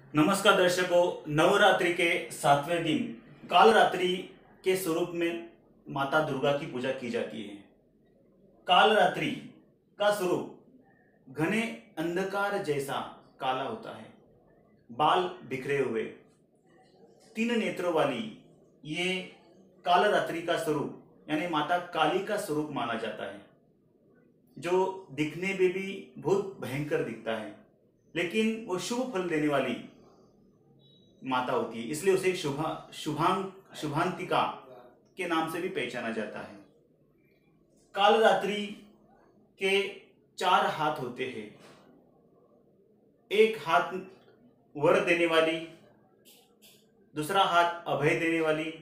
नमस्कार दर्शकों, नवरात्रि के 7वें दिन काल रात्रि के स्वरूप में माता दुर्गा की पूजा की जाती है। काल रात्रि का स्वरूप घने अंधकार जैसा काला होता है, बाल बिखरे हुए, 3 नेत्रों वाली ये काल रात्रि का स्वरूप यानी माता काली का स्वरूप माना जाता है, जो दिखने में भी बहुत भयंकर दिखता है, लेकिन वो शुभ फल देने वाली माता होती है, इसलिए उसे शुभांतिका के नाम से भी पहचाना जाता है। काल रात्रि के 4 हाथ होते हैं। एक हाथ वर देने वाली, दूसरा हाथ अभय देने वाली,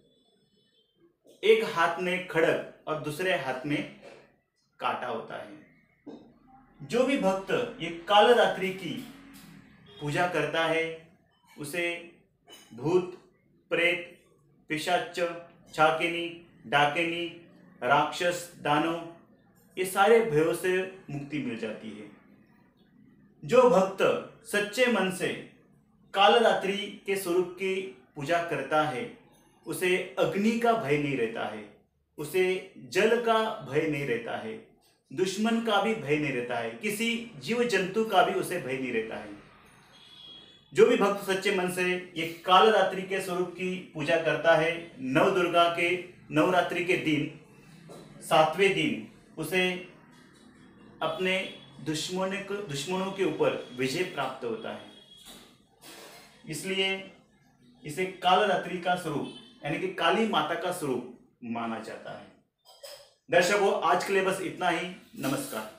एक हाथ में खड़ग और दूसरे हाथ में कांटा होता है। जो भी भक्त ये काल रात्रि की पूजा करता है उसे भूत, प्रेत, पिशाच, छाकिनी, डाकिनी, राक्षस, दानव ये सारे भयों से मुक्ति मिल जाती है। जो भक्त सच्चे मन से काल रात्रि के स्वरूप की पूजा करता है उसे अग्नि का भय नहीं रहता है, उसे जल का भय नहीं रहता है, दुश्मन का भी भय नहीं रहता है, किसी जीव जंतु का भी उसे भय नहीं रहता है। जो भी भक्त सच्चे मन से ये काल रात्रि के स्वरूप की पूजा करता है, नव दुर्गा के नवरात्रि के दिन 7वें दिन उसे अपने दुश्मनों के ऊपर विजय प्राप्त होता है। इसलिए इसे काल रात्रि का स्वरूप यानी कि काली माता का स्वरूप माना जाता है। दर्शकों, आज के लिए बस इतना ही। नमस्कार।